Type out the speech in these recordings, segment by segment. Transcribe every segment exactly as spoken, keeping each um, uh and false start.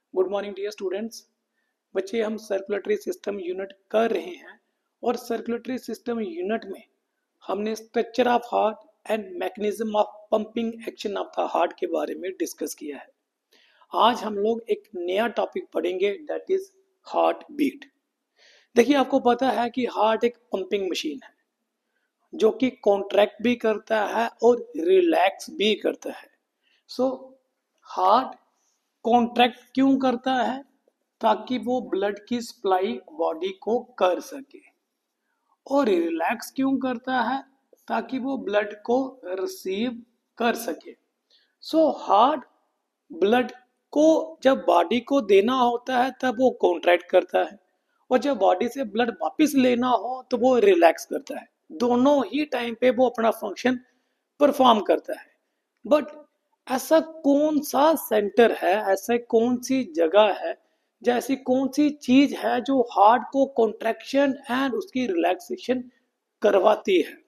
Good morning dear students. बच्चे, हम circulatory system unit कर रहे हैं और सर्कुलेटरी सिस्टम यूनिट में हमने structure of heart and mechanism of pumping action of the heart के बारे में डिस्कस किया है। आज हम लोग एक नया टॉपिक पढ़ेंगे, दैट इज हार्ट बीट। देखिए, आपको पता है कि हार्ट एक पंपिंग मशीन है जो कि कॉन्ट्रैक्ट भी करता है और रिलैक्स भी करता है। सो हार्ट कॉन्ट्रैक्ट क्यों करता है? ताकि वो ब्लड की सप्लाई बॉडी को कर सके। और रिलैक्स क्यों करता है? ताकि वो ब्लड को रिसीव कर सके। सो हार्ट ब्लड को जब बॉडी को देना होता है तब वो कॉन्ट्रैक्ट करता है, और जब बॉडी से ब्लड वापस लेना हो तो वो रिलैक्स करता है। दोनों ही टाइम पे वो अपना फंक्शन परफॉर्म करता है। बट ऐसा कौन सा सेंटर है, ऐसा कौन सी जगह है, जैसी कौन सी चीज है जो हार्ट को कॉन्ट्रैक्शन एंड उसकी रिलैक्सेशन करवाती है?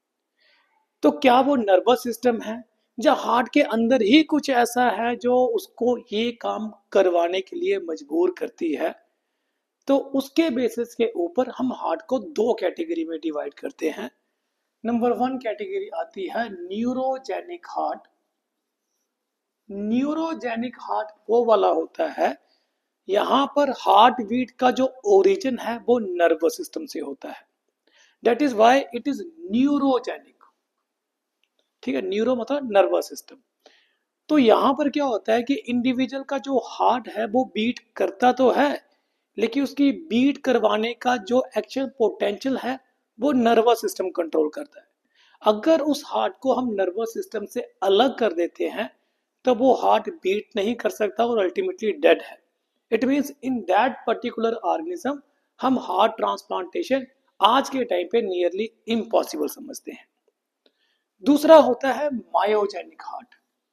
तो क्या वो नर्वस सिस्टम है, या हार्ट के अंदर ही कुछ ऐसा है जो उसको ये काम करवाने के लिए मजबूर करती है? तो उसके बेसिस के ऊपर हम हार्ट को दो कैटेगरी में डिवाइड करते हैं। नंबर वन कैटेगरी आती है न्यूरोजेनिक हार्ट। न्यूरोजेनिक हार्ट वो वाला होता है यहां पर हार्ट बीट का जो ओरिजिन है वो नर्वस सिस्टम से होता है। That is why it is neurogenic. ठीक है, न्यूरो मतलब नर्वस सिस्टम। तो यहां पर क्या होता है कि इंडिविजुअल का जो हार्ट है वो बीट करता तो है, लेकिन उसकी बीट करवाने का जो एक्चुअल पोटेंशियल है वो नर्वस सिस्टम कंट्रोल करता है। अगर उस हार्ट को हम नर्वस सिस्टम से अलग कर देते हैं तो वो हार्ट बीट नहीं कर सकता और अल्टीमेटली डेड है। It means in that particular organism हम हार्ट ट्रांसप्लांटेशन आज के टाइम पे नियरली इम्पॉसिबल समझते हैं। दूसरा होता है मायोजेनिक हार्ट।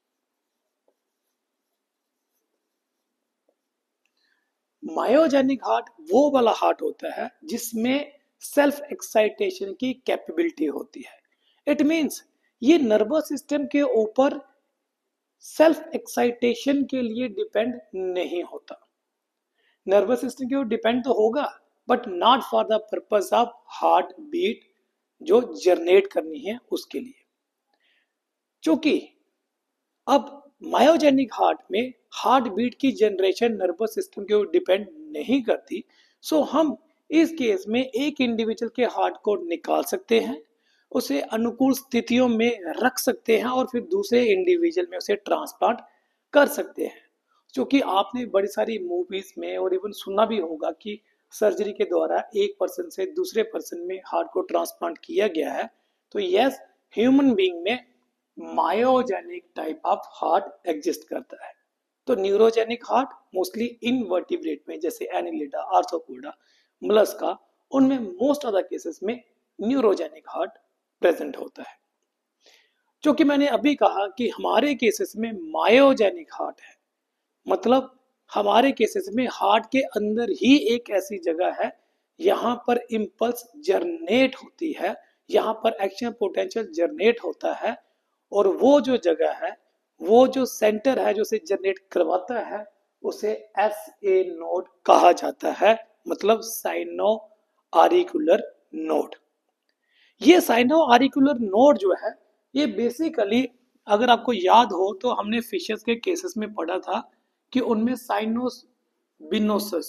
मायोजेनिक हार्ट वो वाला हार्ट होता है जिसमें सेल्फ एक्साइटेशन की कैपेबिलिटी होती है। इट मीन्स ये नर्वस सिस्टम के ऊपर सेल्फ एक्साइटेशन के लिए डिपेंड नहीं होता। नर्वस सिस्टम के ऊपर डिपेंड तो होगा but not for the purpose of heart beat जो जनरेट करनी है उसके लिए। क्योंकि अब मायोजेनिक हार्ट में हार्ट बीट की जनरेशन नर्वस सिस्टम के ऊपर डिपेंड नहीं करती। सो हम इस केस में एक इंडिविजुअल के हार्ट को निकाल सकते हैं, उसे अनुकूल स्थितियों में रख सकते हैं और फिर दूसरे इंडिविजुअल में उसे ट्रांसप्लांट कर सकते हैं। क्योंकि आपने बड़ी सारी मूवीज में और इवन सुना भी होगा कि सर्जरी के द्वारा एक पर्सन से दूसरे पर्सन में हार्ट को ट्रांसप्लांट किया गया है। तो यस, ह्यूमन बीइंग में myogenic type of heart exist करता है। तो न्यूरोजेनिक हार्ट मोस्टली इनवर्टिब्रेट में, जैसे एनिलिडा, आर्थ्रोपोडा, मोलस्का, उनमें मोस्ट ऑफ द केसेस में न्यूरोजेनिक हार्ट प्रेजेंट होता है। जो कि मैंने अभी कहा कि हमारे केसेस में मायोजेनिक हार्ट है, मतलब हमारे केसेस में हार्ट के अंदर ही एक ऐसी जगह है यहां पर इंपल्स जनरेट होती है, यहां पर एक्शन पोटेंशियल जनरेट होता है, और वो जो जगह है, वो जो सेंटर है जो उसे जनरेट करवाता है, उसे एस ए नोड कहा जाता है, मतलब साइनो आरिकुलर नोड। ये साइनो आरिकुलर नोड जो है ये बेसिकली, अगर आपको याद हो तो हमने फिशेस के केसेस में पढ़ा था कि उनमें साइनोस बिनोसस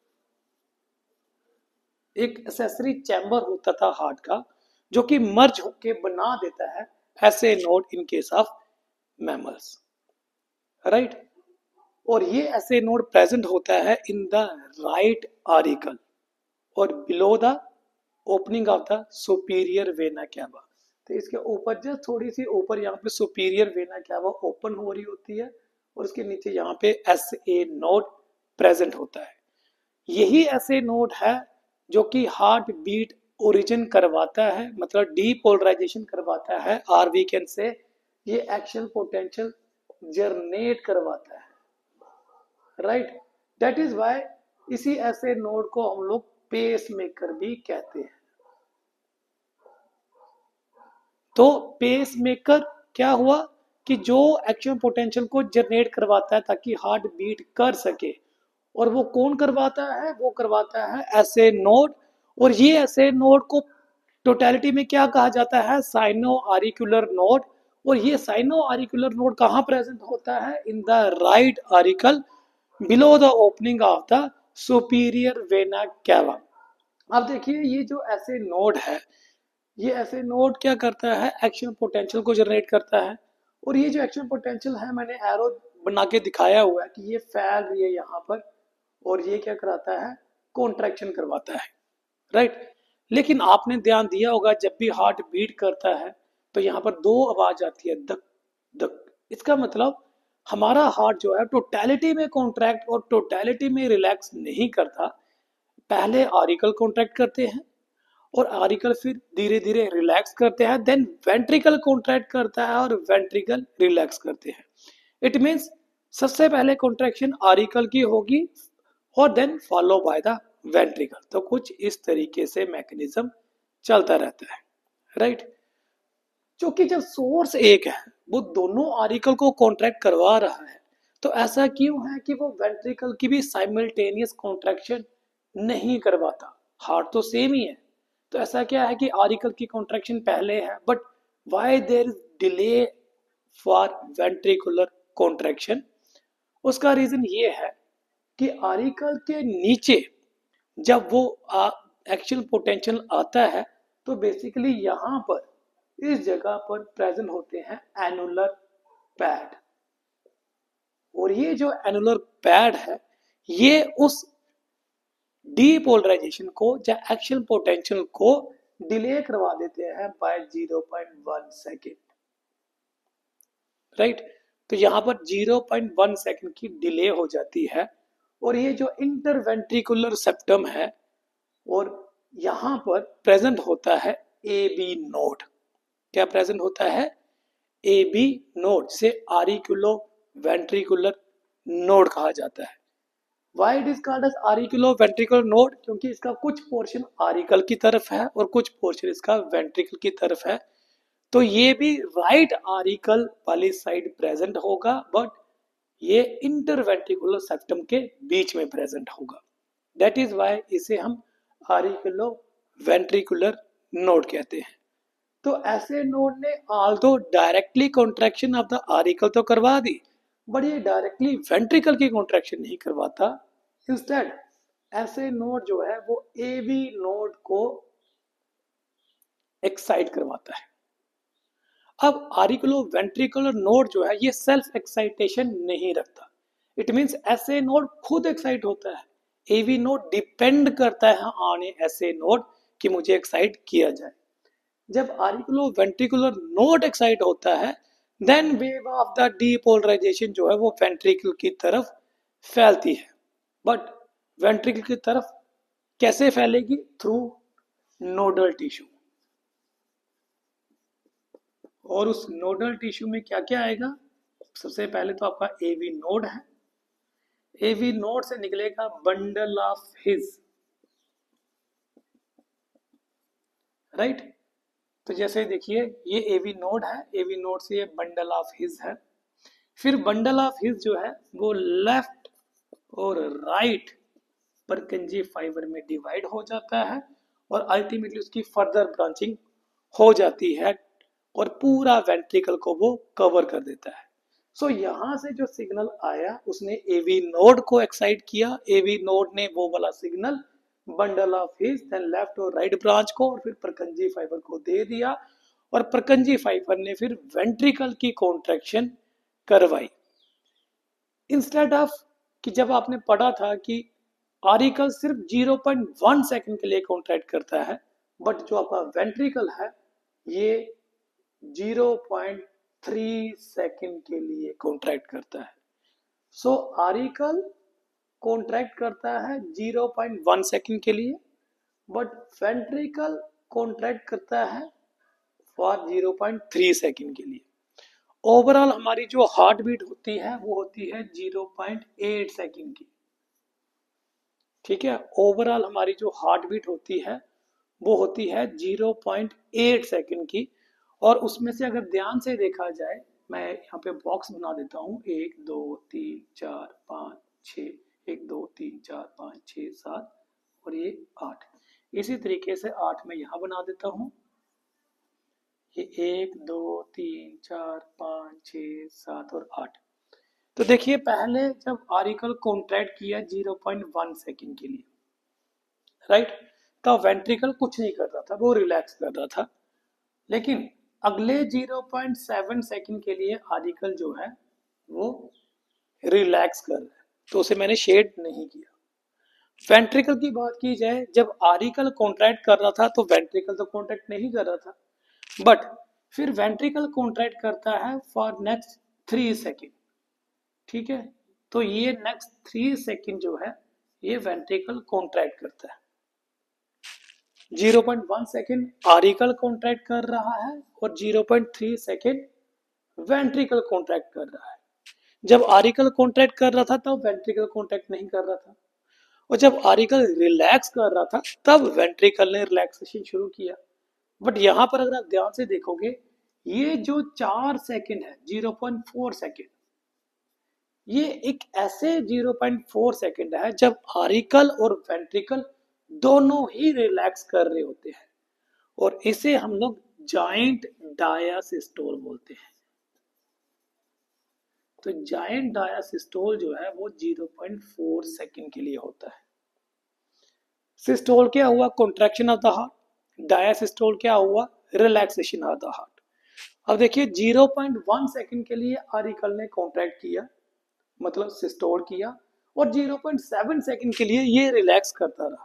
एक एक्सेसरी चैम्बर होता था हार्ट का, जो कि मर्ज होके बना देता है ऐसे node in case of mammals, right. और ये ऐसे नोड प्रेजेंट होता है इन द राइट आरिकल और below the opening of the superior vena cava. तो इसके ऊपर जस्ट थोड़ी सी ऊपर यहाँ पे सुपीरियर वेना कैवा ओपन हो रही होती है और उसके नीचे यहाँ पे एस ए नोड प्रेजेंट होता है। यही ऐसे नोड है जो कि हार्ट बीट ओरिजिन करवाता है, मतलब डीपोलराइजेशन करवाता है, और वी कैन से ये एक्शन पोटेंशियल जनरेट करवाता है, राइट। दैट इज व्हाई इसी ऐसे नोड को हम लोग पेस मेकर भी कहते हैं। तो पेस मेकर क्या हुआ कि जो एक्शन पोटेंशियल को जनरेट करवाता है ताकि हार्ट बीट कर सके, और वो कौन करवाता है, वो करवाता है एसए नोड। और ये एसए नोड को टोटलिटी में क्या कहा जाता है, साइनो आरिकुलर नोड। और ये साइनो आरिकुलर नोड कहाँ प्रेजेंट होता है, in the right auricle below the opening of the superior vena cava. अब देखिए ये जो ऐसे नोड है, ये ऐसे नोड क्या करता है, एक्शन पोटेंशियल को जनरेट करता है। और ये जो एक्शन पोटेंशियल है मैंने एरो बना के दिखाया हुआ है कि ये फैल रही है यहाँ पर, और ये क्या कराता है, कॉन्ट्रैक्शन करवाता है, राइट। लेकिन आपने ध्यान दिया होगा जब भी हार्ट बीट करता है तो यहाँ पर दो आवाज आती है, धक धक। इसका मतलब हमारा हार्ट जो है टोटलिटी में कॉन्ट्रैक्ट और टोटलिटी में रिलैक्स नहीं करता। पहले आरिकल कॉन्ट्रैक्ट करते हैं और आरिकल फिर धीरे धीरे रिलैक्स करते हैं, देन वेंट्रिकल कॉन्ट्रैक्ट करता है और वेंट्रिकल रिलैक्स करते हैं। इट मींस सबसे पहले कॉन्ट्रैक्शन आरिकल की होगी और then follow by the ventricle. तो कुछ इस तरीके से मैकेनिज्म चलता रहता है, राइट। क्योंकि जब सोर्स एक है वो दोनों आरिकल को कॉन्ट्रैक्ट करवा रहा है, तो ऐसा क्यों है कि वो वेंट्रिकल की भी साइमल्टेनियस कॉन्ट्रैक्शन नहीं करवाता। हार्ट तो सेम ही है, तो ऐसा क्या है कि आरिकल की कॉन्ट्रैक्शन पहले है, but why there is delay for ventricular contraction. उसका रीजन ये है कि आरिकल के नीचे जब वो एक्शन पोटेंशियल आता है तो बेसिकली यहाँ पर इस जगह पर प्रेजेंट होते हैं एनुलर पैड। और ये जो एनुलर पैड है ये उस डीपोलराइजेशन को या एक्शन पोटेंशियल को डिले करवा देते हैं by zero point one second, right. तो यहां पर ज़ीरो पॉइंट वन सेकेंड की डिले हो जाती है। और ये जो इंटरवेंट्रिकुलर सेप्टम है और यहां पर प्रेजेंट होता है ए बी नोड। क्या प्रेजेंट होता है, ए बी नोड से आरिकुलो वेंट्रिकुलर नोड कहा जाता है। Why it is called as auriculo ventricular node, क्योंकि इसका कुछ पोर्शन आरिकल की तरफ है और कुछ पोर्शन इसका वेंट्रिकल की तरफ है। तो ये भी राइट आरिकल वाली साइड प्रेजेंट होगा, बट ये इंटरवेंट्रिकुलर सेप्टम के बीच में प्रेजेंट होगा। दैट इज वाई इसे हम आरिकुलो वेंट्रिकुलर नोड कहते हैं। तो ऐसे नोड ने also directly contraction of the auricle तो करवा दी, बट ये डायरेक्टली वेंट्रिकल की कॉन्ट्रैक्शन नहीं करवाता। इंस्टेड ऐसे नोड जो है वो एवी नोड को एक्साइट करवाता है। अब आरिकुलो वेंट्रिकुलर नोड जो है ये सेल्फ एक्साइटेशन नहीं रखता। इट मींस ऐसे नोड खुद एक्साइट होता है, एवी नोड डिपेंड करता है ऑन ऐसे नोड कि मुझे एक्साइट किया जाए। जब आरिकुलो वेंट्रिकुलर नोड एक्साइट होता है then wave of the depolarization जो है वो वेंट्रिकल की तरफ फैलती है। बट वेंट्रिकल की तरफ कैसे फैलेगी, थ्रू नोडल टिश्यू। और उस नोडल टिश्यू में क्या क्या आएगा, सबसे पहले तो आपका एवी नोड है, एवी नोड से निकलेगा बंडल ऑफ हिज, राइट। तो जैसे देखिए ये एवी नोड है, एवी नोड से ये बंडल ऑफ हिज है। फिर बंडल ऑफ हिज जो है वो लेफ्ट और राइट परकंजी फाइबर में डिवाइड हो जाता है और अल्टीमेटली उसकी फर्दर ब्रांचिंग हो जाती है और पूरा वेंट्रिकल को वो कवर कर देता है। सो so, यहाँ से जो सिग्नल आया उसने एवी नोड को एक्साइट किया, एवी नोड ने वो वाला signal bundle of His then left और राइट ब्रांच को और फिर परकंजी फाइबर को दे दिया और परकंजी फाइबर ने फिर वेंट्रिकल की कॉन्ट्रैक्शन करवाई। इंस्टेड ऑफ कि जब आपने पढ़ा था कि आरिकल सिर्फ ज़ीरो पॉइंट वन सेकंड के लिए कॉन्ट्रैक्ट करता है, बट जो आपका वेंट्रिकल है ये ज़ीरो पॉइंट थ्री सेकंड के लिए कॉन्ट्रैक्ट करता है। सो आरिकल कॉन्ट्रैक्ट करता है ज़ीरो पॉइंट वन सेकंड के लिए, बट वेंट्रिकल कॉन्ट्रैक्ट करता है for zero point three second के लिए। ओवरऑल हमारी जो हार्ट बीट होती है वो होती है ज़ीरो पॉइंट एट सेकंड की, ठीक है। ओवरऑल हमारी जो हार्ट बीट होती है वो होती है ज़ीरो पॉइंट एट सेकंड की। और उसमें से अगर ध्यान से देखा जाए मैं यहाँ पे बॉक्स बना देता हूँ, एक दो तीन चार पाँच छः, एक दो तीन चार पाँच छः सात और ये आठ। इसी तरीके से आठ में यहाँ बना देता हूँ, ये एक दो तीन चार पाँच छः सात और आठ। तो देखिए पहले जब आर्टिकल कॉन्ट्रैक्ट किया ज़ीरो पॉइंट वन सेकेंड के लिए, राइट, तो वेंट्रिकल कुछ नहीं कर रहा था, वो रिलैक्स कर रहा था। लेकिन अगले ज़ीरो पॉइंट सेवन सेकेंड के लिए आर्टिकल जो है वो रिलैक्स कर रहा है, तो उसे मैंने शेड नहीं किया। वेंट्रिकल की बात की जाए, जब आर्टिकल कॉन्ट्रैक्ट कर रहा था तो वेंट्रिकल तो कॉन्ट्रैक्ट नहीं कर रहा था, बट फिर वेंट्रिकल कॉन्ट्रैक्ट करता है फॉर नेक्स्ट थ्री सेकेंड। ठीक है, तो ये नेक्स्ट थ्री सेकेंड जो है ये वेंट्रिकल कॉन्ट्रैक्ट करता है। Zero point one second article contract कर रहा है और zero point three second ventricle contract कर रहा है। जब आर्टिकल कॉन्ट्रैक्ट कर रहा था तब वेंट्रिकल कॉन्ट्रैक्ट नहीं कर रहा था, और जब आर्टिकल रिलैक्स कर रहा था तब वेंट्रिकल ने रिलैक्सेशन शुरू किया। बट यहां पर अगर आप ध्यान से देखोगे, ये जो चार सेकेंड है, ज़ीरो पॉइंट फोर सेकेंड, ये एक ऐसे ज़ीरो पॉइंट फोर सेकेंड है जब आर्टिकल और वेंट्रिकल दोनों ही रिलैक्स कर रहे होते हैं, और इसे हम लोग जाइंट डायासिस्टोल बोलते हैं। तो जाइंट डायासिस्टोल जो है वो ज़ीरो पॉइंट फोर सेकेंड के लिए होता है। सिस्टोल क्या हुआ? Contraction of the heart. Diastole क्या हुआ? Relaxation of the heart. अब देखिए ज़ीरो पॉइंट वन सेकेंड के लिए आर्टिकल ने कॉन्ट्रैक्ट किया, मतलब सिस्टोल किया, और ज़ीरो पॉइंट सेवन सेकेंड के लिए ये रिलैक्स करता रहा।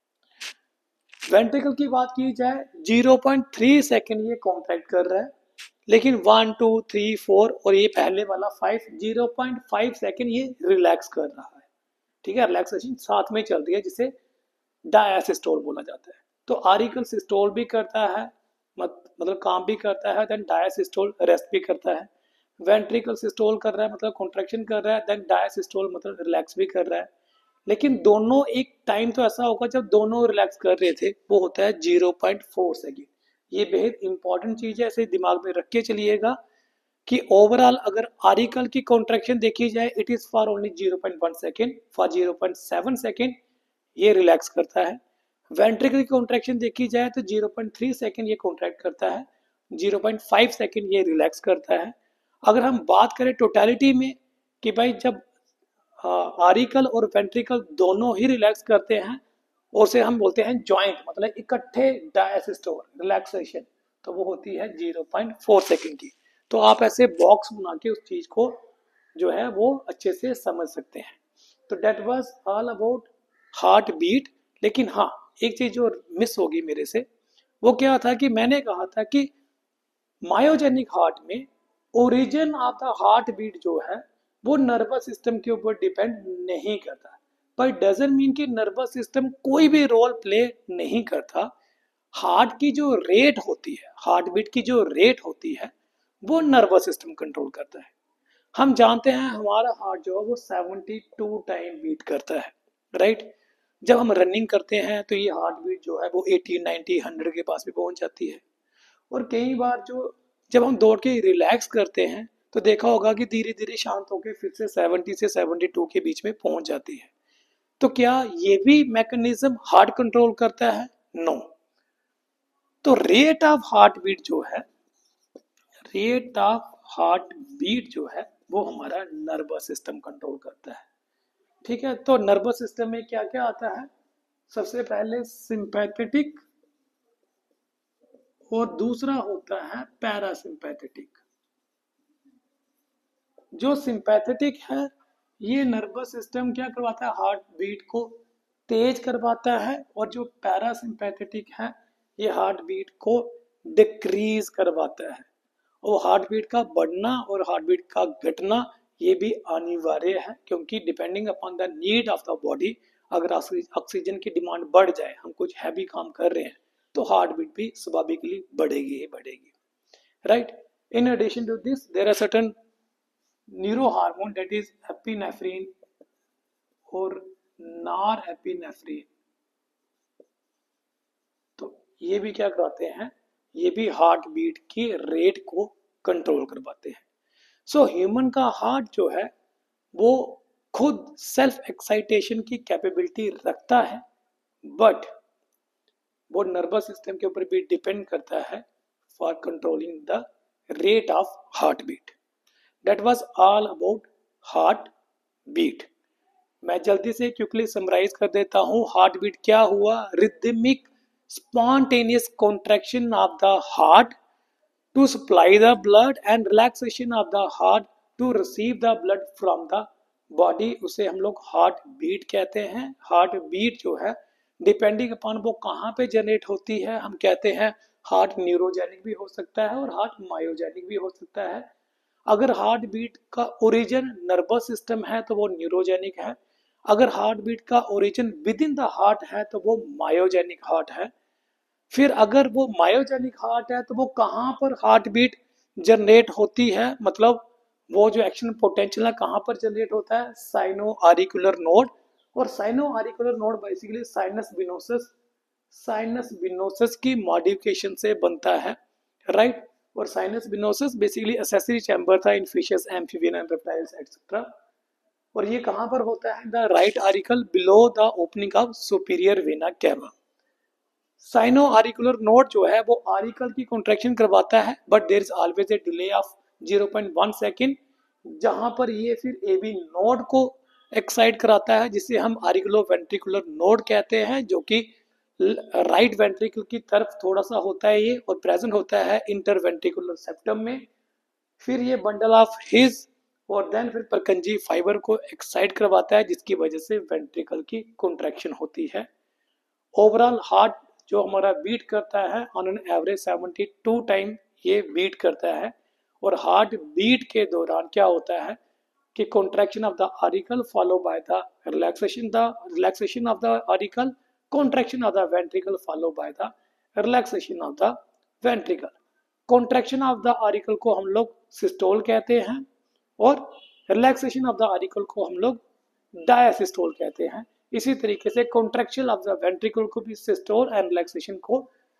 वेंट्रिकल की बात की जाए, ज़ीरो पॉइंट थ्री सेकेंड ये कॉन्ट्रैक्ट कर रहा है, लेकिन वन टू थ्री फोर और ये पहले वाला five, zero point five second ये रिलैक्स कर रहा है। ठीक है, रिलैक्सेशन साथ में चल रही है, जिसे डायासिस्टोल बोला जाता है। तो आर्टिकल सिस्टोल भी करता है, मतलब काम भी करता है, देन डायासिस्टोल रेस्ट भी करता है। वेंट्रिकल सिस्टोल कर रहा है मतलब कॉन्ट्रैक्शन कर रहा है, देन डायासिस्टोल मतलब रिलैक्स भी कर रहा है। लेकिन दोनों एक टाइम तो ऐसा होगा जब दोनों रिलैक्स कर रहे थे, वो होता है ज़ीरो पॉइंट फोर सेकेंड। ये बेहद इंपॉर्टेंट चीज है, इसे दिमाग में रख के चलिएगा कि ओवरऑल अगर आर्टिकल की कॉन्ट्रैक्शन देखी जाए, it is for only zero point one second, for zero point seven second ये रिलैक्स करता है। वेंट्रिकल की कॉन्ट्रैक्शन देखी जाए तो ज़ीरो पॉइंट थ्री सेकेंड ये कॉन्ट्रैक्ट करता है, ज़ीरो पॉइंट फाइव सेकेंड ये रिलैक्स करता है। अगर हम बात करें टोटलिटी में कि भाई जब आर्टिकल और वेंट्रिकल दोनों ही रिलैक्स करते हैं, उसे हम बोलते हैं जॉइंट, मतलब इकट्ठे डायसिस्टोल रिलैक्सेशन, तो वो होती है ज़ीरो पॉइंट फोर सेकेंड की। तो आप ऐसे बॉक्स बना के उस चीज को जो है वो अच्छे से समझ सकते हैं। तो that was all about heart beat. लेकिन हाँ, एक चीज जो मिस होगी मेरे से, वो क्या था कि मैंने कहा था कि मायोजेनिक हार्ट में origin of the heart beat जो है वो नर्वस सिस्टम के ऊपर डिपेंड नहीं करता, पर डजंट मीन कि नर्वस सिस्टम कोई भी रोल प्ले नहीं करता। हार्ट की जो रेट होती है, हार्ट बीट की जो रेट होती है, वो नर्वस सिस्टम कंट्रोल करता है। हम जानते हैं हमारा हार्ट जो है वो सेवेंटी टू टाइम बीट करता है, राइट। जब हम रनिंग करते हैं तो ये हार्ट बीट जो है वो एटी नाइनटी हंड्रेड के पास भी पहुंच जाती है। और कई बार जो जब हम दौड़ के रिलैक्स करते हैं तो देखा होगा कि धीरे धीरे शांत होकर फिर से सेवेंटी से सेवेंटी टू के बीच में पहुंच जाती है। तो क्या ये भी मैकेनिज्म हार्ट कंट्रोल करता है? No no. तो रेट ऑफ हार्ट बीट जो है, रेट ऑफ हार्ट बीट जो है वो हमारा नर्वस सिस्टम कंट्रोल करता है। ठीक है, तो नर्वस सिस्टम में क्या क्या आता है? सबसे पहले सिंपैथेटिक और दूसरा होता है पैरासिम्पैथेटिक। जो सिंपैथेटिक है ये नर्वस सिस्टम क्या करवाता है? हार्ट बीट को तेज करवाता है। और जो पैरासिम्पैथेटिक है ये हार्ट बीट को डिक्रीज करवाता है। और हार्ट बीट का बढ़ना और हार्ट बीट का घटना ये भी अनिवार्य है, क्योंकि depending upon the need of the body, अगर ऑक्सीजन की डिमांड बढ़ जाए, हम कुछ हैवी काम कर रहे हैं, तो हार्ट बीट भी स्वाभाविकली बढ़ेगी ही बढ़ेगी, right. In addition to this there are certain neurohormone that is epinephrine और नॉरएपिनेफ्रिन। तो ये भी क्या करवाते हैं? ये भी हार्ट बीट की रेट को कंट्रोल करवाते हैं। सो ह्यूमन का हार्ट जो है वो खुद सेल्फ एक्साइटेशन की कैपेबिलिटी रखता है, बट वो नर्वस सिस्टम के ऊपर भी डिपेंड करता है for controlling the rate of heart beat. That was all about heart beat. मैं जल्दी से क्विकली समराइज कर देता हूं। हार्ट बीट क्या हुआ? Rhythmic spontaneous contraction of the heart to supply the blood and relaxation of the heart to receive the blood from the body, उसे हम लोग हार्ट बीट कहते हैं। हार्ट बीट जो है डिपेंडिंग अपॉन वो कहाँ पे जनरेट होती है, हम कहते हैं हार्ट न्यूरोजेनिक भी हो सकता है और हार्ट मायोजेनिक भी हो सकता है। अगर हार्ट बीट का ओरिजिन नर्वस सिस्टम है तो वो न्यूरोजेनिक है, अगर हार्ट बीट का origin within the heart है तो वो मायोजेनिक हार्ट है। फिर अगर वो मायोजेनिक हार्ट है तो वो कहाँ पर हार्ट बीट जनरेट होती है, मतलब वो जो एक्शन पोटेंशियल है कहाँ पर जनरेट होता है? Sino auricular node. और sino auricular node basically sinus venosus sinus venosus की मॉडिफिकेशन से बनता है, राइट। और sinus venosus basically accessory chamber था in fishes, amphibian and reptiles etcetera. और ये कहाँ पर होता है? The right auricle below the opening of superior vena cava. Sino auricular node जो है वो आरिकल की कॉन्ट्रैक्शन करवाता है, but there is always a delay of zero point one second, जहां पर ये फिर एबी नोड को एक्साइट कराता है, जिसे हम आरिकुलो वेंट्रिकुलर नोड कहते हैं, जो कि राइट वेंट्रिकल की तरफ थोड़ा सा होता है ये, और प्रेजेंट होता है इंटरवेंट्रिकुलर सेप्टम में। फिर ये बंडल ऑफ हिज और देन फिर परकंजी फाइबर को एक्साइट करवाता है, जिसकी वजह से वेंट्रिकल की कॉन्ट्रैक्शन होती है। ओवरऑल हार्ट जो हमारा बीट करता है on an average seventy two time ये बीट करता है। और हार्ट बीट के दौरान क्या होता है कि contraction of the auricle follow by the relaxation the relaxation of the auricle, contraction of the ventricle follow by the relaxation of the ventricle. Contraction of the auricle को हम लोग सिस्टोल कहते हैं और रिलैक्सेशन ऑफ द आरिकल को हम लोग डायसिस्टोल कहते हैं। इसी तरीके से कॉन्ट्रैक्शन ऑफ द वेंट्रिकल को भी सिस्टोल एंड रिलैक्सेशन को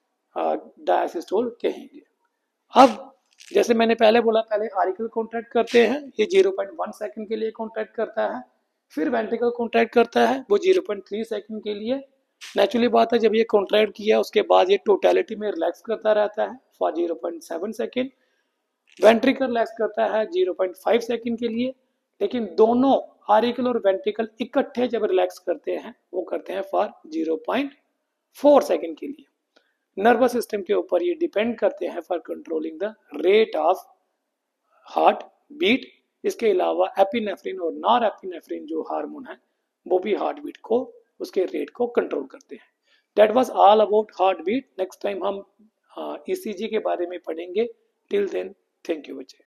डायसिस्टोल कहेंगे। अब जैसे मैंने पहले बोला, पहले आरिकल कॉन्ट्रैक्ट करते हैं, ये ज़ीरो पॉइंट वन सेकंड के लिए कॉन्ट्रैक्ट करता है। फिर वेंट्रिकल कॉन्ट्रैक्ट करता है, वो ज़ीरो पॉइंट थ्री सेकंड के लिए। नेचुरली बात है, जब ये कॉन्ट्रैक्ट किया उसके बाद ये टोटलिटी में रिलैक्स करता रहता है for zero point seven second. Ventricle relax करता है ज़ीरो पॉइंट फाइव सेकंड के लिए। लेकिन दोनों आरिकल और वेंट्रिकल इकट्ठे जब रिलैक्स करते हैं वो करते हैं for zero point four second के लिए। नर्वस सिस्टम के ऊपर ये डिपेंड करते हैं for controlling the rate of heart beat. इसके अलावा एपिनेफ्रिन और नॉर एपिनेफ्रिन जो हार्मोन है वो भी हार्ट बीट को, उसके रेट को कंट्रोल करते हैं। That was all about heart beat. Next time हम ईसीजी के बारे में पढ़ेंगे। टिल देन, थैंक यू बच्चे।